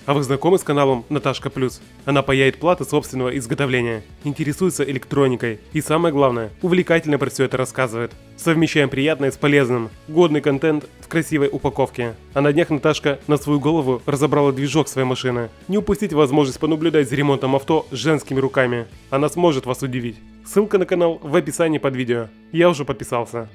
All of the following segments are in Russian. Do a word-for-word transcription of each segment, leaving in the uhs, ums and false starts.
А вы знакомы с каналом Наташка Плюс? Она паяет платы собственного изготовления, интересуется электроникой и, самое главное, увлекательно про все это рассказывает. Совмещаем приятное с полезным, годный контент в красивой упаковке. А на днях Наташка на свою голову разобрала движок своей машины. Не упустите возможность понаблюдать за ремонтом авто женскими руками. Она сможет вас удивить. Ссылка на канал в описании под видео. Я уже подписался.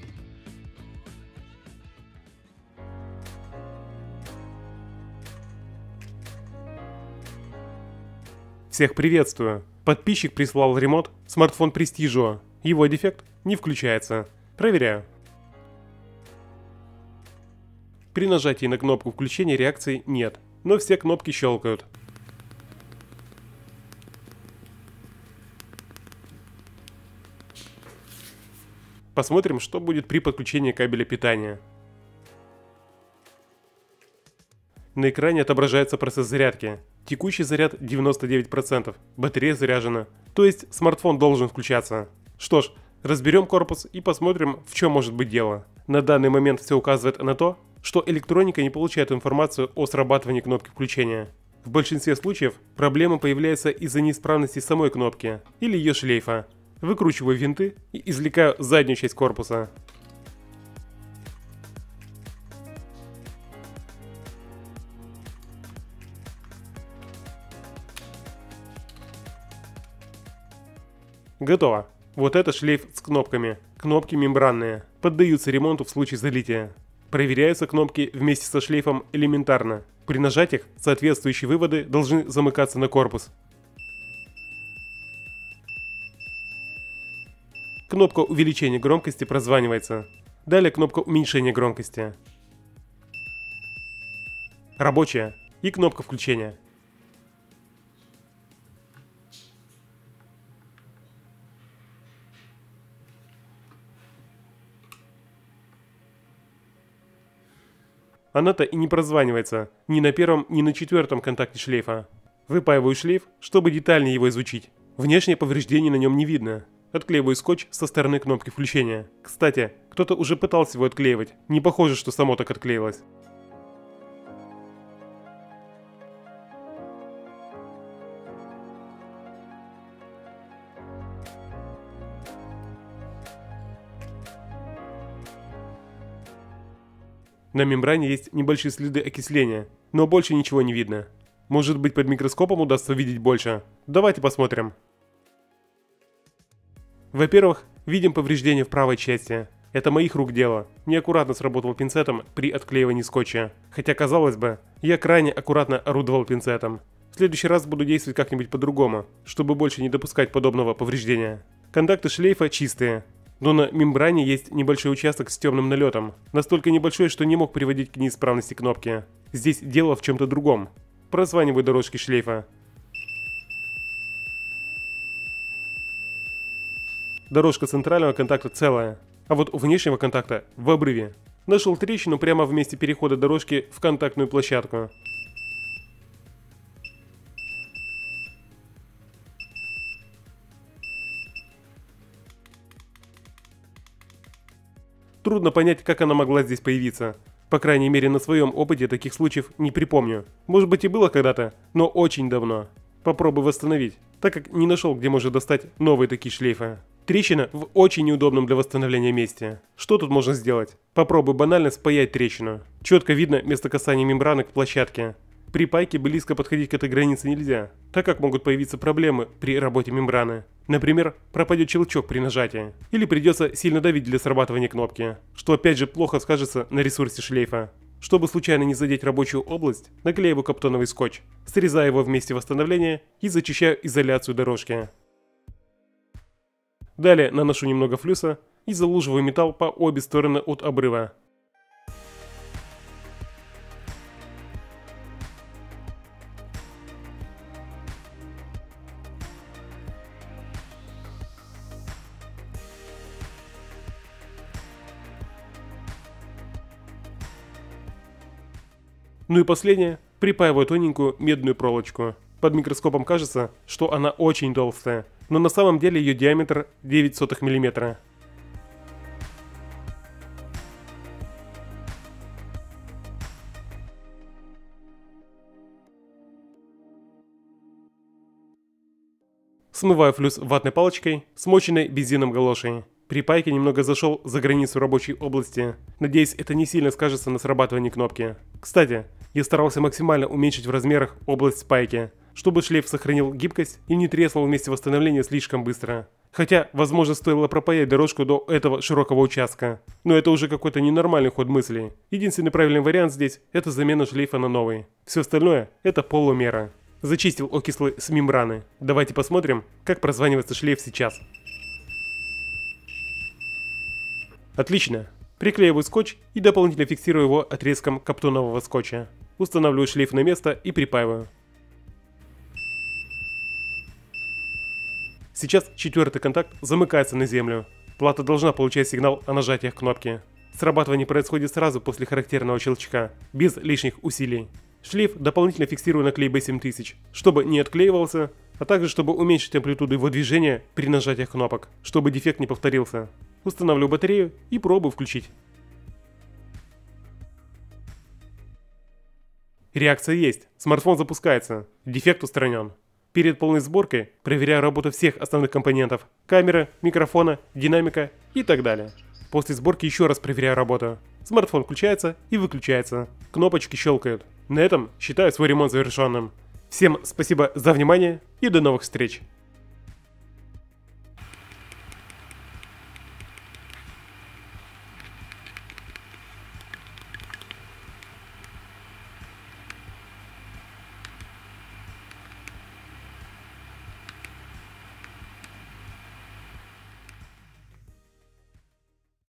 Всех приветствую! Подписчик прислал ремонт смартфон Prestigio. Его дефект не включается. Проверяю. При нажатии на кнопку включения реакции нет, но все кнопки щелкают. Посмотрим, что будет при подключении кабеля питания. На экране отображается процесс зарядки. Текущий заряд девяносто девять процентов, батарея заряжена, то есть смартфон должен включаться. Что ж, разберем корпус и посмотрим, в чем может быть дело. На данный момент все указывает на то, что электроника не получает информацию о срабатывании кнопки включения. В большинстве случаев проблема появляется из-за неисправности самой кнопки или ее шлейфа. Выкручиваю винты и извлекаю заднюю часть корпуса. Готово. Вот это шлейф с кнопками. Кнопки мембранные. Поддаются ремонту в случае залития. Проверяются кнопки вместе со шлейфом элементарно. При нажатиях соответствующие выводы должны замыкаться на корпус. Кнопка увеличения громкости прозванивается. Далее кнопка уменьшения громкости. Рабочая. И кнопка включения. Она-то и не прозванивается ни на первом, ни на четвертом контакте шлейфа. Выпаиваю шлейф, чтобы детальнее его изучить. Внешнее повреждение на нем не видно. Отклеиваю скотч со стороны кнопки включения. Кстати, кто-то уже пытался его отклеивать. Не похоже, что само так отклеилось. На мембране есть небольшие следы окисления, но больше ничего не видно. Может быть, под микроскопом удастся увидеть больше. Давайте посмотрим. Во-первых, видим повреждение в правой части. Это моих рук дело. Неаккуратно сработал пинцетом при отклеивании скотча. Хотя, казалось бы, я крайне аккуратно орудовал пинцетом. В следующий раз буду действовать как-нибудь по-другому, чтобы больше не допускать подобного повреждения. Контакты шлейфа чистые. Но на мембране есть небольшой участок с темным налетом, настолько небольшой, что не мог приводить к неисправности кнопки. Здесь дело в чем-то другом. Прозваниваю дорожки шлейфа. Дорожка центрального контакта целая, а вот у внешнего контакта в обрыве. Нашел трещину прямо в месте перехода дорожки в контактную площадку. Трудно понять, как она могла здесь появиться. По крайней мере, на своем опыте таких случаев не припомню. Может быть и было когда-то, но очень давно. Попробую восстановить, так как не нашел, где можно достать новые такие шлейфы. Трещина в очень неудобном для восстановления месте. Что тут можно сделать? Попробую банально спаять трещину. Четко видно место касания мембраны к площадке. При пайке близко подходить к этой границе нельзя, так как могут появиться проблемы при работе мембраны. Например, пропадет щелчок при нажатии, или придется сильно давить для срабатывания кнопки, что опять же плохо скажется на ресурсе шлейфа. Чтобы случайно не задеть рабочую область, наклеиваю каптоновый скотч, срезаю его в месте восстановления и зачищаю изоляцию дорожки. Далее наношу немного флюса и залуживаю металл по обе стороны от обрыва. Ну и последнее, припаиваю тоненькую медную проволочку. Под микроскопом кажется, что она очень толстая, но на самом деле ее диаметр девять сотых миллиметра. Смываю флюс ватной палочкой, смоченной бензином галошей. При пайке немного зашел за границу рабочей области. Надеюсь, это не сильно скажется на срабатывании кнопки. Кстати, я старался максимально уменьшить в размерах область пайки, чтобы шлейф сохранил гибкость и не треснул вместе восстановления слишком быстро. Хотя, возможно, стоило пропаять дорожку до этого широкого участка. Но это уже какой-то ненормальный ход мыслей. Единственный правильный вариант здесь – это замена шлейфа на новый. Все остальное – это полумера. Зачистил окислы с мембраны. Давайте посмотрим, как прозванивается шлейф сейчас. Отлично. Приклеиваю скотч и дополнительно фиксирую его отрезком каптонового скотча. Устанавливаю шлейф на место и припаиваю. Сейчас четвертый контакт замыкается на землю. Плата должна получать сигнал о нажатиях кнопки. Срабатывание происходит сразу после характерного щелчка, без лишних усилий. Шлейф дополнительно фиксирую на клей би семь тысяч, чтобы не отклеивался, а также чтобы уменьшить амплитуду его движения при нажатиях кнопок, чтобы дефект не повторился. Устанавливаю батарею и пробую включить. Реакция есть, смартфон запускается, дефект устранен. Перед полной сборкой проверяю работу всех основных компонентов – камеры, микрофона, динамика и так далее. После сборки еще раз проверяю работу. Смартфон включается и выключается, кнопочки щелкают. На этом считаю свой ремонт завершенным. Всем спасибо за внимание и до новых встреч!